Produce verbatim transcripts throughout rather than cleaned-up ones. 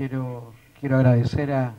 quiero, quiero agradecer a,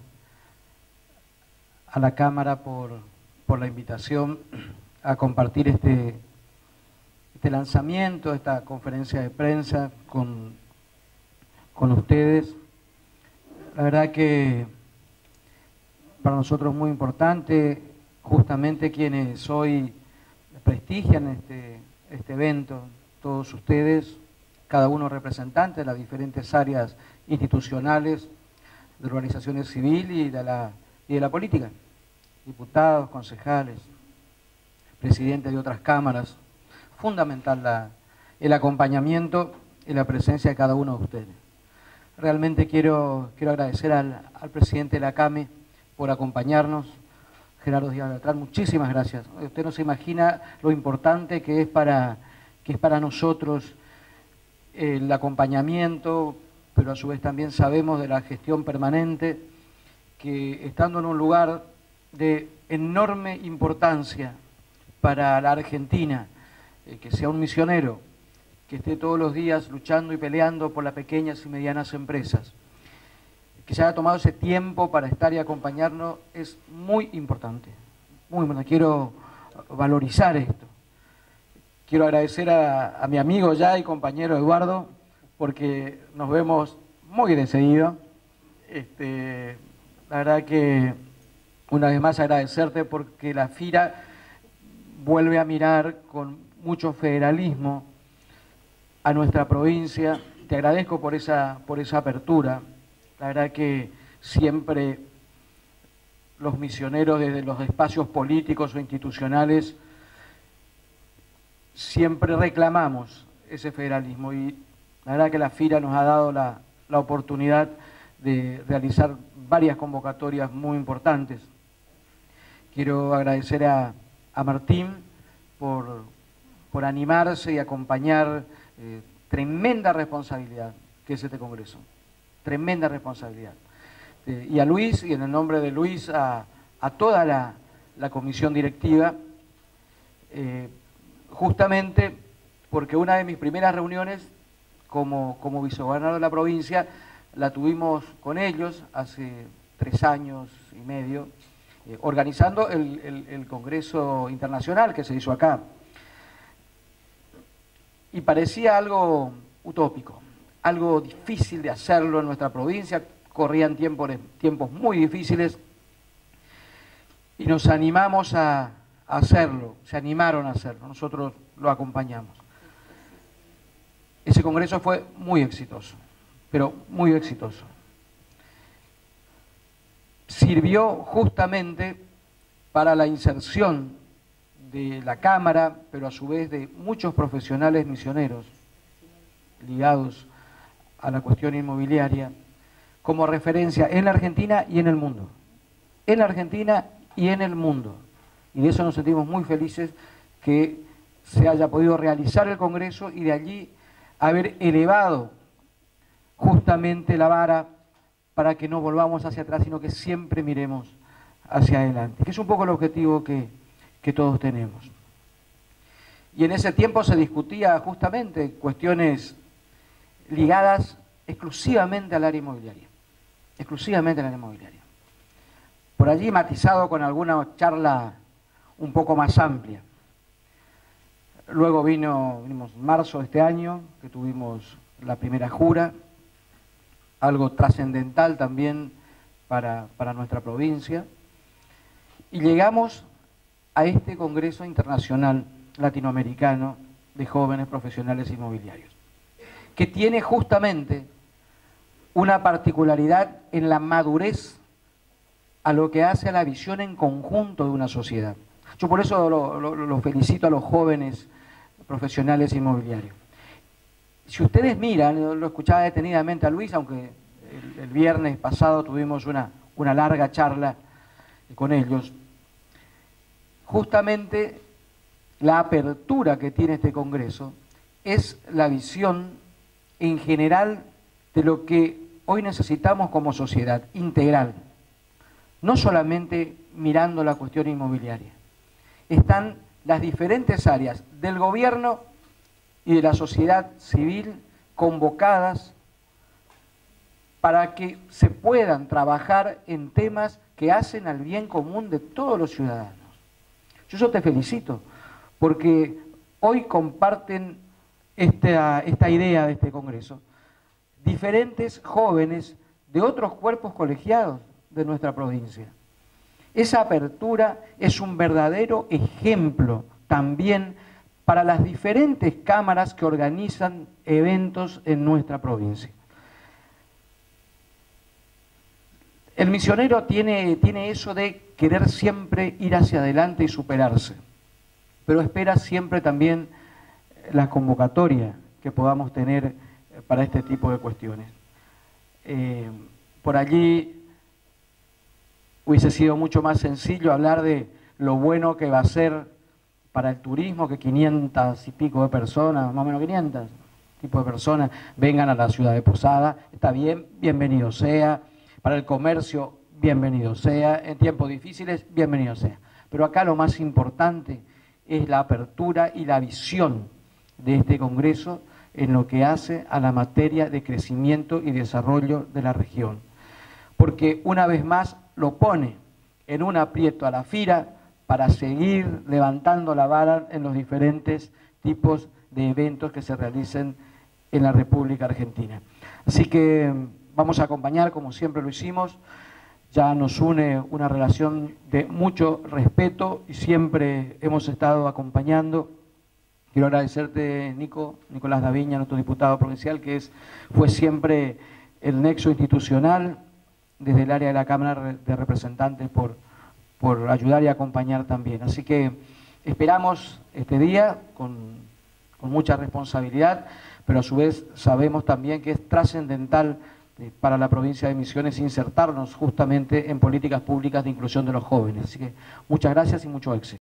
a la Cámara por, por la invitación a compartir este, este lanzamiento, esta conferencia de prensa con, con ustedes. La verdad que para nosotros es muy importante, justamente quienes hoy prestigian este, este evento, todos ustedes, cada uno representante de las diferentes áreas institucionales de organizaciones civiles y de la, y de la política, diputados, concejales, presidentes de otras cámaras. Fundamental la, el acompañamiento y la presencia de cada uno de ustedes. Realmente quiero, quiero agradecer al, al presidente de la CAME por acompañarnos, Gerardo Díaz Beltrán, muchísimas gracias. Usted no se imagina lo importante que es para, que es para nosotros el acompañamiento, pero a su vez también sabemos de la gestión permanente, que estando en un lugar de enorme importancia para la Argentina, eh, que sea un misionero, que esté todos los días luchando y peleando por las pequeñas y medianas empresas, que se haya tomado ese tiempo para estar y acompañarnos, es muy importante. Muy importante. Quiero valorizar esto. Quiero agradecer a, a mi amigo ya y compañero Eduardo, porque nos vemos muy de seguido. Este, la verdad que una vez más agradecerte porque la FIRA vuelve a mirar con mucho federalismo a nuestra provincia. Te agradezco por esa, por esa apertura. La verdad que siempre los misioneros desde los espacios políticos o institucionales siempre reclamamos ese federalismo y la verdad que la FIRA nos ha dado la, la oportunidad de realizar varias convocatorias muy importantes. Quiero agradecer a, a Martín por, por animarse y acompañar eh, tremenda responsabilidad que es este Congreso. Tremenda responsabilidad. Eh, y a Luis, y en el nombre de Luis, a, a toda la, la comisión directiva, eh, justamente porque una de mis primeras reuniones como, como vicegobernador de la provincia la tuvimos con ellos hace tres años y medio, eh, organizando el, el, el Congreso Internacional que se hizo acá. Y parecía algo utópico, algo difícil de hacerlo en nuestra provincia, corrían tiempos, tiempos muy difíciles y nos animamos a, a hacerlo, se animaron a hacerlo, nosotros lo acompañamos. Ese congreso fue muy exitoso, pero muy exitoso. Sirvió justamente para la inserción de la Cámara, pero a su vez de muchos profesionales misioneros ligados a la cuestión inmobiliaria, como referencia en la Argentina y en el mundo. En la Argentina y en el mundo. Y de eso nos sentimos muy felices que se haya podido realizar el Congreso y de allí haber elevado justamente la vara para que no volvamos hacia atrás, sino que siempre miremos hacia adelante, que es un poco el objetivo que, que todos tenemos. Y en ese tiempo se discutía justamente cuestiones ligadas exclusivamente al área inmobiliaria, exclusivamente al área inmobiliaria. Por allí matizado con alguna charla un poco más amplia. Luego vino, vinimos en marzo de este año, que tuvimos la primera jura, algo trascendental también para, para nuestra provincia, y llegamos a este Congreso Internacional Latinoamericano de Jóvenes Profesionales Inmobiliarios, que tiene justamente una particularidad en la madurez a lo que hace a la visión en conjunto de una sociedad. Yo por eso lo, lo, lo felicito a los jóvenes profesionales inmobiliarios. Si ustedes miran, lo escuchaba detenidamente a Luis, aunque el, el viernes pasado tuvimos una, una larga charla con ellos, justamente la apertura que tiene este Congreso es la visión en general de lo que hoy necesitamos como sociedad, integral, no solamente mirando la cuestión inmobiliaria. Están las diferentes áreas del gobierno y de la sociedad civil convocadas para que se puedan trabajar en temas que hacen al bien común de todos los ciudadanos. Yo, yo te felicito, porque hoy comparten esta, esta idea de este Congreso diferentes jóvenes de otros cuerpos colegiados de nuestra provincia. Esa apertura es un verdadero ejemplo también para las diferentes cámaras que organizan eventos en nuestra provincia. El misionero tiene, tiene eso de querer siempre ir hacia adelante y superarse, pero espera siempre también la convocatoria que podamos tener para este tipo de cuestiones. Eh, por allí hubiese sido mucho más sencillo hablar de lo bueno que va a ser para el turismo que quinientas y pico de personas, más o menos quinientas tipo de personas, vengan a la ciudad de Posada. Está bien, bienvenido sea. Para el comercio, bienvenido sea. En tiempos difíciles, bienvenido sea. Pero acá lo más importante es la apertura y la visión de este Congreso en lo que hace a la materia de crecimiento y desarrollo de la región. Porque una vez más lo pone en un aprieto a la FIRA para seguir levantando la vara en los diferentes tipos de eventos que se realicen en la República Argentina. Así que vamos a acompañar, como siempre lo hicimos. Ya nos une una relación de mucho respeto y siempre hemos estado acompañando. Quiero agradecerte, Nico, Nicolás Daviña, nuestro diputado provincial, que es, fue siempre el nexo institucional desde el área de la Cámara de Representantes por, por ayudar y acompañar también. Así que esperamos este día con, con mucha responsabilidad, pero a su vez sabemos también que es trascendental para la provincia de Misiones insertarnos justamente en políticas públicas de inclusión de los jóvenes. Así que muchas gracias y mucho éxito.